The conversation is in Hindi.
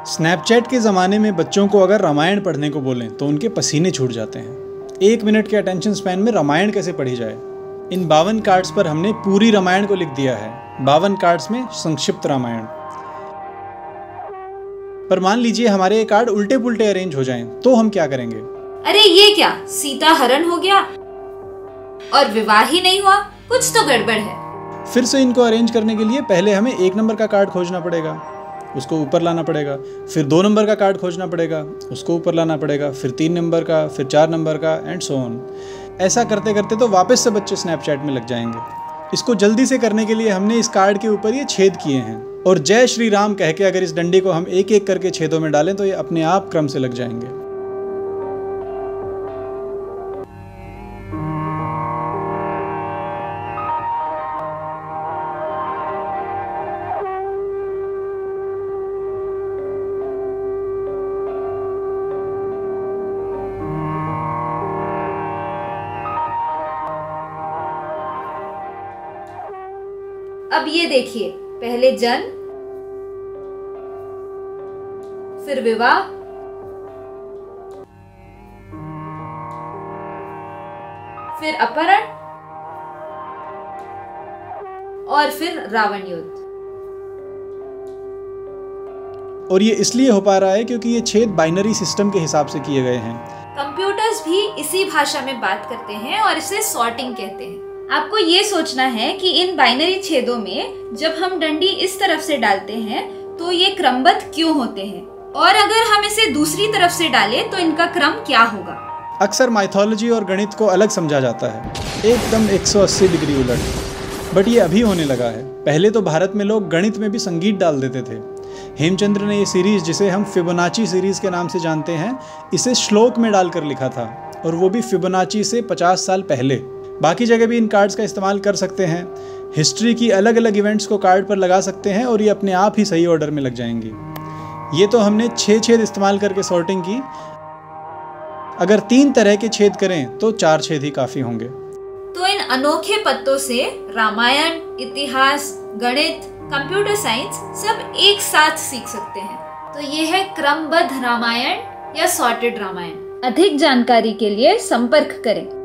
स्नैपचैट के ज़माने में बच्चों को अगर रामायण पढ़ने को बोलें तो उनके पसीने छूट जाते हैं। 1 मिनट के अटेंशन स्पैन में रामायण कैसे पढ़ी जाए। इन 52 कार्ड्स पर हमने पूरी रामायण को लिख दिया है। 52 कार्ड्स में संक्षिप्त रामायण। पर मान लीजिए हमारे ये कार्ड उल्टे पुल्टे अरेंज हो जाएं, तो हम क्या करेंगे? अरे ये क्या, सीता हरण हो गया और विवाह ही नहीं हुआ, कुछ तो गड़बड़ है। फिर से इनको अरेंज करने के लिए पहले हमें 1 नंबर का कार्ड खोजना पड़ेगा, उसको ऊपर लाना पड़ेगा। फिर 2 नंबर का कार्ड खोजना पड़ेगा, उसको ऊपर लाना पड़ेगा। फिर 3 नंबर का, फिर 4 नंबर का एंड सो ऑन। ऐसा करते करते तो वापस से बच्चे स्नैपचैट में लग जाएंगे। इसको जल्दी से करने के लिए हमने इस कार्ड के ऊपर ये छेद किए हैं और जय श्री राम कह के अगर इस डंडे को हम एक एक करके छेदों में डालें तो ये अपने आप क्रम से लग जाएंगे। अब ये देखिए, पहले जन्म, फिर विवाह, फिर अपहरण और फिर रावण युद्ध। और ये इसलिए हो पा रहा है क्योंकि ये छेद बाइनरी सिस्टम के हिसाब से किए गए हैं। कंप्यूटर्स भी इसी भाषा में बात करते हैं और इसे सॉर्टिंग कहते हैं। आपको ये सोचना है कि इन बाइनरी छेदों में जब हम डंडी इस तरफ से डालते हैं तो ये क्रमबद्ध क्यों होते हैं, और अगर हम इसे दूसरी तरफ से डालें तो इनका क्रम क्या होगा। अक्सर माइथोलॉजी और गणित को अलग समझा जाता है, एकदम 180 डिग्री उलट। बट ये अभी होने लगा है। पहले तो भारत में लोग गणित में भी संगीत डाल देते थे। हेमचंद्र ने ये सीरीज, जिसे हम फिबोनाची सीरीज के नाम से जानते हैं, इसे श्लोक में डालकर लिखा था, और वो भी फिबोनाची से 50 साल पहले। बाकी जगह भी इन कार्ड्स का इस्तेमाल कर सकते हैं। हिस्ट्री की अलग अलग इवेंट्स को कार्ड पर लगा सकते हैं और ये अपने आप ही सही ऑर्डर में लग जाएंगी। ये तो हमने 6 छेद इस्तेमाल करके सॉर्टिंग की। अगर 3 तरह के छेद करें तो 4 छेद ही काफ़ी होंगे। तो इन अनोखे पत्तों से रामायण, इतिहास, गणित, कंप्यूटर साइंस सब एक साथ सीख सकते हैं। तो ये है क्रमबद्ध रामायण या सॉर्टेड रामायण। अधिक जानकारी के लिए संपर्क करें।